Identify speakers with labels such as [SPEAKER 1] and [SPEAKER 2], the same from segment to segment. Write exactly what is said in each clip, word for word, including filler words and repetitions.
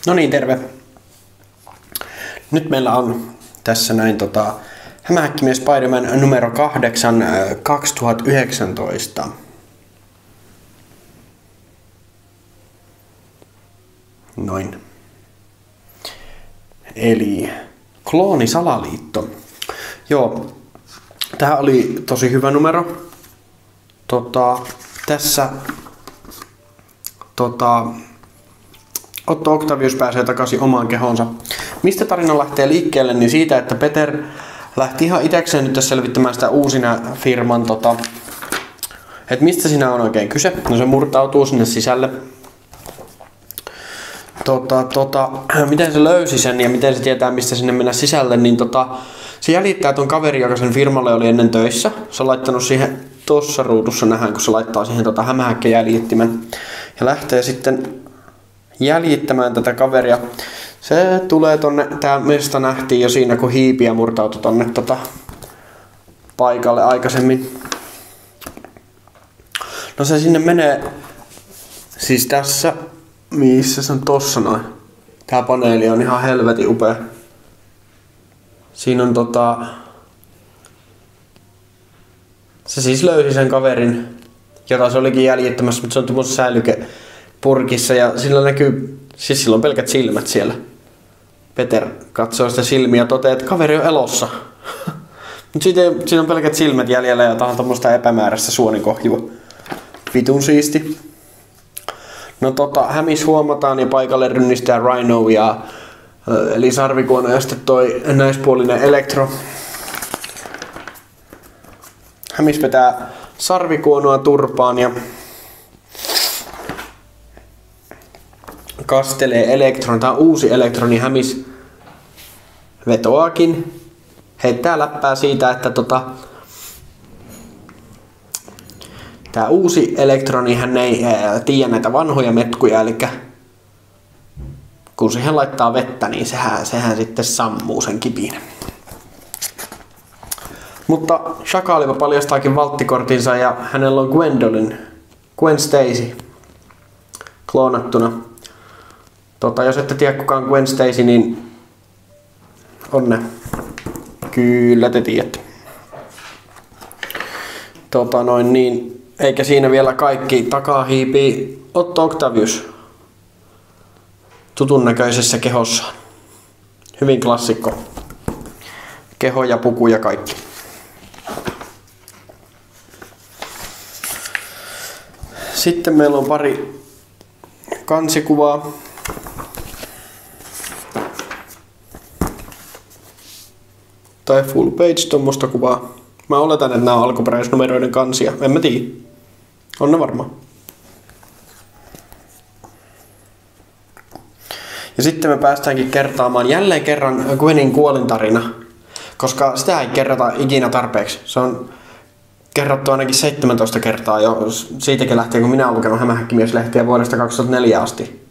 [SPEAKER 1] No niin, terve. Nyt meillä on tässä näin tota, Hämähäkkimies Spider-Man numero kahdeksan kaksituhattayhdeksäntoista. Noin. Eli Kloonisalaliitto. Joo, tää oli tosi hyvä numero. Tota, tässä tota, Otto Octavius pääsee takaisin omaan kehonsa. Mistä tarina lähtee liikkeelle, niin siitä, että Peter lähti ihan itekseen nyt selvittämään sitä uusina firman, tota, että mistä siinä on oikein kyse. No se murtautuu sinne sisälle. Tota, tota, miten se löysi sen ja miten se tietää, mistä sinne mennä sisälle, niin tota, se jäljittää ton kaveri, joka sen firmalle oli ennen töissä. Se on laittanut siihen, tuossa ruudussa nähdään, kun se laittaa siihen tota hämähäkkäjäljittimen. Ja lähtee sitten jäljittämään tätä kaveria. Se tulee tonne, tää mesta nähtiin jo siinä, kun hiipiä murtautui tonne tota paikalle aikaisemmin. No se sinne menee, siis tässä, missä se on tossa noin. Tää paneeli on ihan helvetin upea. Siinä on tota, se siis löysi sen kaverin, jota se olikin jäljittämässä, mutta se on tuommoisessa säilykepurkissa ja sillä näkyy, siis sillä on pelkät silmät siellä. Peter katsoo sitä silmiä ja toteaa, että kaveri on elossa. Mutta siinä on pelkät silmät jäljellä ja tää on tommoista epämääräistä suonikohjua. Vitun siisti. No tota, hämis huomataan ja paikalle rynnistää Rhino ja eli sarvikuono ja sitten toi näispuolinen Elektro. Hämis vetää sarvikuonoa turpaan ja kastelee Elektron. Tää on uusi Elektron, niin Hämis vetoakin. Heittää läppää siitä, että tota, tää uusi Elektroni hän ei ää, tiedä näitä vanhoja metkuja, eli kun siihen laittaa vettä, niin sehän, sehän sitten sammuu sen kipin. Mutta Shakaliva paljastaakin valttikortinsa ja hänellä on Gwendolyn, Gwen Stacy, kloonattuna. Tota, jos ette tiedä kuka on Gwen Stacy, niin onne. Kyllä te tiedätte. Tota noin niin, eikä siinä vielä kaikki. Takaa hiipii Otto Octavius tutun näköisessä kehossaan. Hyvin klassikko. Keho ja puku ja kaikki. Sitten meillä on pari kansikuvaa. Tai full page tommosta kuvaa. Mä oletan, että nämä on alkuperäisnumeroiden kansia. En mä tiedä. On ne varmaan. Ja sitten me päästäänkin kertaamaan jälleen kerran Gwenin kuolintarina. Koska sitä ei kerrota ikinä tarpeeksi. Se on kerrottu ainakin seitsemäntoista kertaa jo siitäkin lähtien, kun minä olen lukenut Hämähäkkimieslehtiä vuodesta kaksituhattaneljä asti.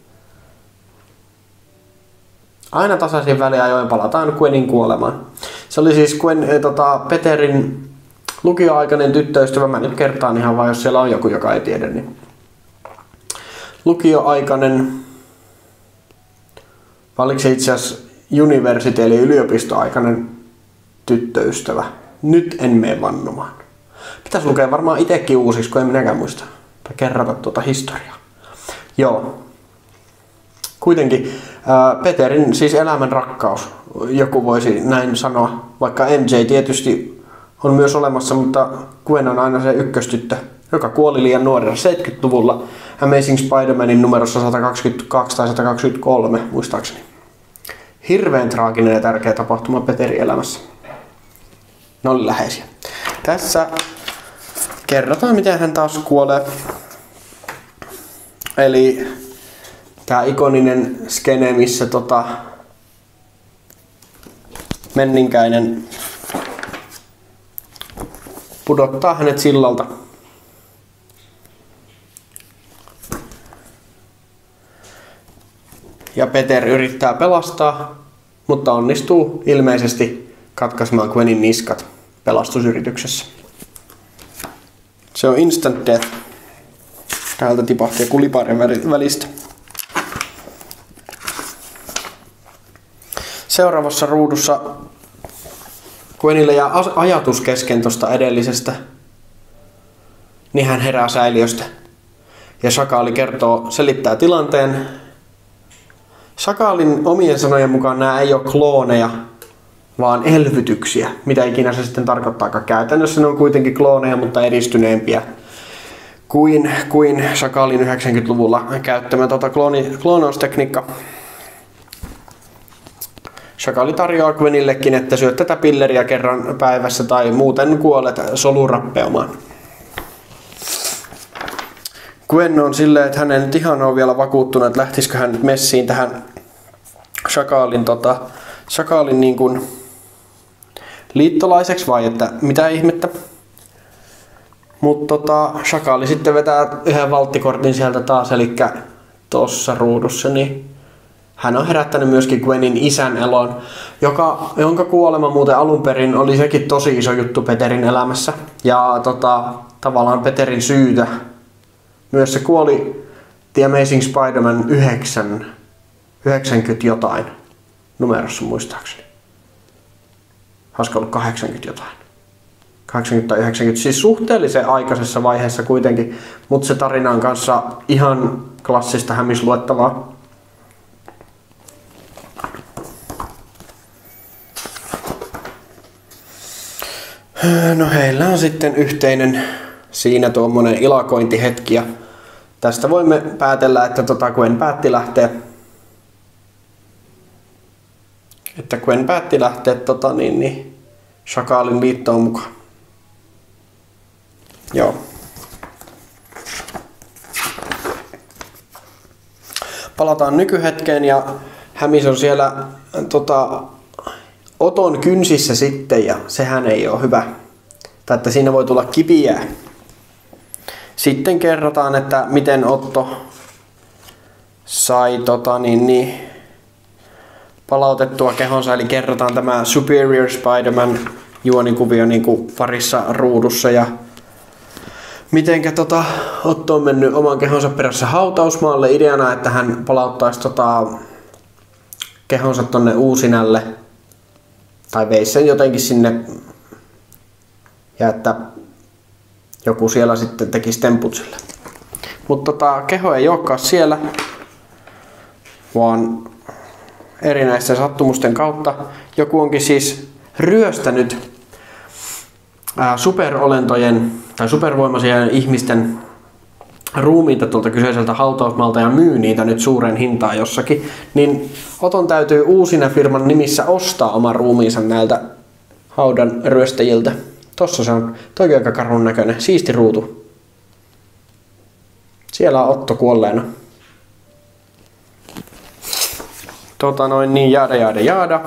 [SPEAKER 1] Aina tasaisin väliajoin palataan Gwenin kuolemaan. Se oli siis Gwen, äh, tota, Peterin lukioaikainen tyttöystävä. Mä nyt kertaan ihan vaan, jos siellä on joku, joka ei tiedä. Niin. Lukioaikainen, vai oliko se itse asiassa university eli yliopistoaikainen tyttöystävä. Nyt en mene vannomaan. Pitäisi lukea varmaan itekin uusiksi, kun en minäkään muista. Tai kerrata tuota historiaa. Joo. Kuitenkin äh, Peterin siis elämän rakkaus, joku voisi näin sanoa, vaikka M J tietysti on myös olemassa, mutta Gwen on aina se ykköstyttö, joka kuoli liian nuorena seitsemänkymmentäluvulla Amazing Spider-Manin numerossa sata kaksikymmentäkaksi tai sata kaksikymmentäkolme muistaakseni. Hirveän traaginen ja tärkeä tapahtuma Peterin elämässä. Ne oli läheisiä. Tässä kerrotaan, miten hän taas kuolee. Eli tää ikoninen skene, missä tota menninkäinen pudottaa hänet sillalta. Ja Peter yrittää pelastaa, mutta onnistuu ilmeisesti katkaisemaan Gwenin niskat pelastusyrityksessä. Se on instant death. Täältä tipahti joku liparin välistä. Seuraavassa ruudussa Gwenille jää ajatus kesken tosta edellisestä, niin hän herää säiliöstä. Ja Shakali kertoo, selittää tilanteen. Shakalin omien sanojen mukaan nämä ei ole klooneja, vaan elvytyksiä. Mitä ikinä se sitten tarkoittaakaan. Käytännössä ne on kuitenkin klooneja, mutta edistyneempiä kuin, kuin Shakalin yhdeksänkymmentäluvulla käyttämä tota klooni, kloonaustekniikka. Shakali tarjoaa Gwenillekin, että syöt tätä pilleriä kerran päivässä tai muuten kuolet solurappeumaan. Gwen on silleen, että hän ei nyt ihan ole vielä vakuuttunut, että lähtisikö hän nyt messiin tähän Shakalin, tota, Shakalin niin kuin liittolaiseksi vai että mitä ihmettä. Mutta tota, Shakali sitten vetää yhden valttikortin sieltä taas, eli tuossa ruudussa, niin hän on herättänyt myöskin Gwenin isän elon, joka, jonka kuolema muuten alun perin oli sekin tosi iso juttu Peterin elämässä. Ja tota, tavallaan Peterin syytä. Myös se kuoli The Amazing Spider-Man yhdeksän, yhdeksänkymmentä jotain numerossa muistaakseni. Olisiko ollut kahdeksankymmentä jotain. kahdeksankymmentä tai yhdeksänkymmentä, siis suhteellisen aikaisessa vaiheessa kuitenkin, mutta se tarina on kanssa ihan klassista hämisluettavaa. No heillä on sitten yhteinen siinä tuommoinen ilakointihetki ja tästä voimme päätellä, että tota Gwen päätti lähteä että Gwen päätti lähteä tota niin, niin Shakalin liittoon mukaan. Joo. Palataan nykyhetkeen ja Hämis on siellä tota, Oton kynsissä sitten ja sehän ei ole hyvä. Tai että siinä voi tulla kipiä. Sitten kerrotaan, että miten Otto sai tota, niin, niin, palautettua kehonsa. Eli kerrotaan tämä Superior Spider-Man juonikuvio niin kuin parissa ruudussa. Ja mitenkä tota, Otto on mennyt oman kehonsa perässä hautausmaalle ideana, että hän palauttaisi tota, kehonsa tonne Uusinälle. Tai veisi sen jotenkin sinne. Ja että joku siellä sitten tekisi temput sille. Mutta tota, keho ei olekaan siellä, vaan erinäisten sattumusten kautta joku onkin siis ryöstänyt ää, superolentojen tai supervoimaisia ihmisten ruumiita tuolta kyseiseltä hautausmaalta ja myy niitä nyt suuren hintaan jossakin, niin Oton täytyy Uusina firman nimissä ostaa oma ruumiinsa näiltä haudan ryöstäjiltä. Tossa se on toikin aika karun näköinen, siisti ruutu. Siellä on Otto kuolleena. Tota noin niin, jaada jaada jaada.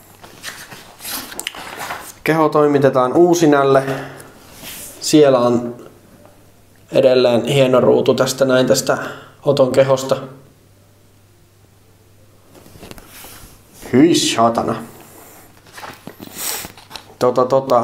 [SPEAKER 1] Keho toimitetaan Uusinälle. Siellä on edelleen hieno ruutu tästä näin tästä Oton kehosta. Hyi saatana. Tota tota.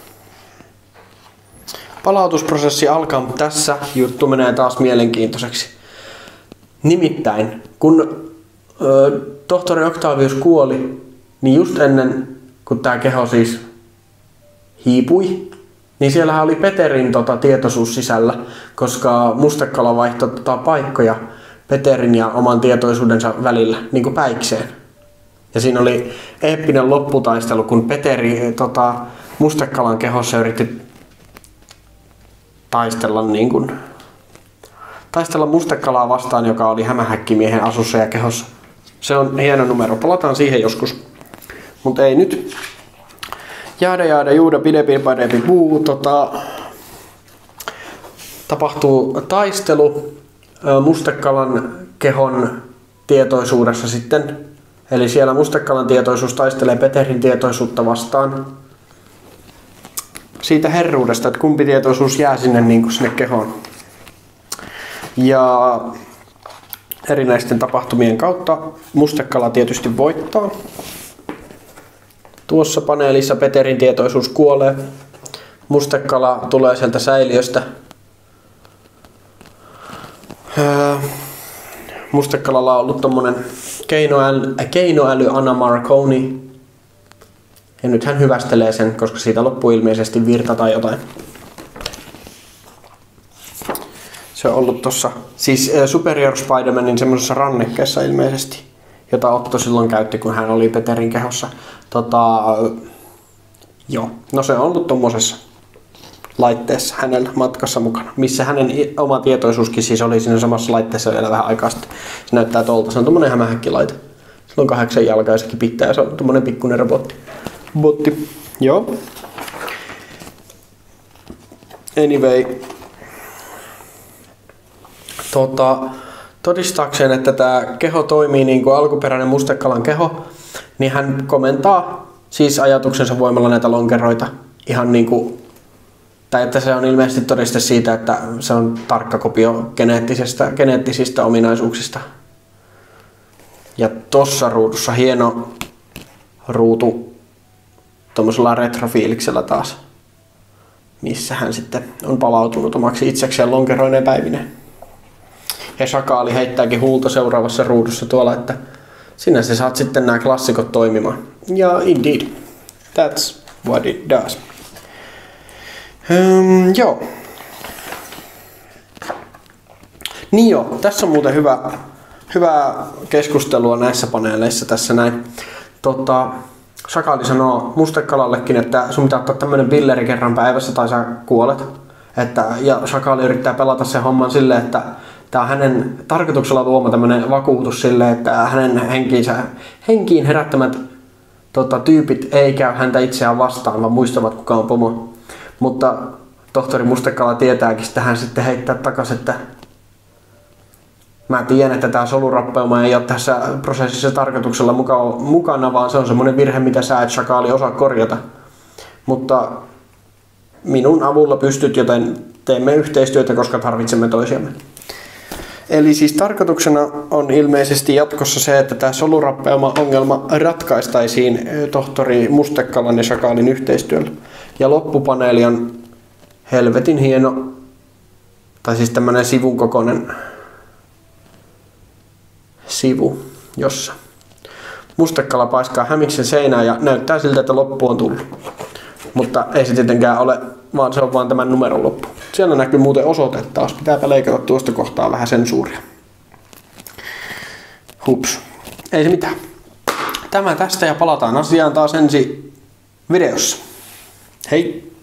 [SPEAKER 1] Palautusprosessi alkaa, mutta tässä juttu menee taas mielenkiintoiseksi. Nimittäin, kun ö, tohtori Octavius kuoli, niin just ennen kun tämä keho siis hiipui, niin siellähän oli Peterin tota, tietoisuus sisällä, koska Mustekala vaihtoi tota, paikkoja Peterin ja oman tietoisuudensa välillä, niin kuin päikseen. Ja siinä oli eeppinen lopputaistelu, kun Peteri tota, Mustekalan kehossa yritti taistella niin kuin, taistella Mustekalaa vastaan, joka oli hämähäkkimiehen asussa ja kehossa. Se on hieno numero. Palataan siihen joskus. Mutta ei nyt. Jaada jaada juuda pidepi padepi puu. Tota, tapahtuu taistelu Mustekalan kehon tietoisuudessa sitten. Eli siellä Mustekalan tietoisuus taistelee Peterin tietoisuutta vastaan. Siitä herruudesta, että kumpi tietoisuus jää sinne, niin kuin sinne kehoon. Ja erinäisten tapahtumien kautta Mustekala tietysti voittaa. Tuossa paneelissa Peterin tietoisuus kuolee. Mustekala tulee sieltä säiliöstä. Mustekalalla on ollut tommonen keinoäly, keinoäly Anna Marconi. Ja nyt hän hyvästelee sen, koska siitä loppuu ilmeisesti virta tai jotain. Se on ollut tossa, siis Superior Spider-Manin semmosessa rannekkeessa ilmeisesti, jota Otto silloin käytti, kun hän oli Peterin kehossa. Tota, joo, no se on ollut tommosessa laitteessa hänellä matkassa mukana, missä hänen oma tietoisuuskin siis oli siinä samassa laitteessa vielä vähän aikaa sitten. Se näyttää tolta, se on tommonen hämähäkkilaite. Sillä on kahdeksan jalkaa ja sekin pitää, se on tommonen pikkuinen robotti. Botti. Joo. Anyway. Tota, todistaakseen, että tämä keho toimii niin kuin alkuperäinen Mustekalan keho, niin hän komentaa siis ajatuksensa voimalla näitä lonkeroita ihan niin kuin, tai että se on ilmeisesti todiste siitä, että se on tarkka kopio geneettisistä, geneettisistä ominaisuuksista. Ja tossa ruudussa hieno ruutu tuommoisella retrofiiliksellä taas, missä hän sitten on palautunut omaksi itsekseen lonkeroineen päivineen. Ja Shakaali heittääkin huulta seuraavassa ruudussa tuolla, että sinä sä saat sitten nämä klassikot toimimaan. Ja indeed, that's what it does. Um, joo. Niin joo, tässä on muuten hyvä, hyvää keskustelua näissä paneeleissa tässä näin. Tota, Shakaali sanoo Mustekalallekin, että sun pitää ottaa tämmönen pilleri kerran päivässä tai sä kuolet. Että, ja Shakaali yrittää pelata sen homman silleen, että tää on hänen tarkoituksella luoma tämmönen vakuutus silleen, että hänen henkiinsä, henkiin herättämät tota, tyypit ei käy häntä itseään vastaan, vaan muistavat kuka on pomo. Mutta tohtori Mustekala tietääkin, että hän sitten heittää takas, että mä tiedän, että tää solurappeuma ei ole tässä prosessissa tarkoituksella mukana, vaan se on semmoinen virhe, mitä sä et Shakaali osaa korjata. Mutta minun avulla pystyt, joten teemme yhteistyötä, koska tarvitsemme toisiamme. Eli siis tarkoituksena on ilmeisesti jatkossa se, että tämä solurappeuma-ongelma ratkaistaisiin tohtori Mustekalan ja Shakaalin yhteistyöllä. Ja loppupaneeli on helvetin hieno, tai siis tämmönen sivun kokoinen sivu, jossa Mustekala paiskaa hämiksen seinään ja näyttää siltä, että loppu on tullut. Mutta ei se tietenkään ole, vaan se on vaan tämän numeron loppu. Siellä näkyy muuten osoite taas. Pitääpä leikata tuosta kohtaa vähän sensuuria. Hups. Ei se mitään. Tämä tästä ja palataan asiaan taas ensi videossa. Hei!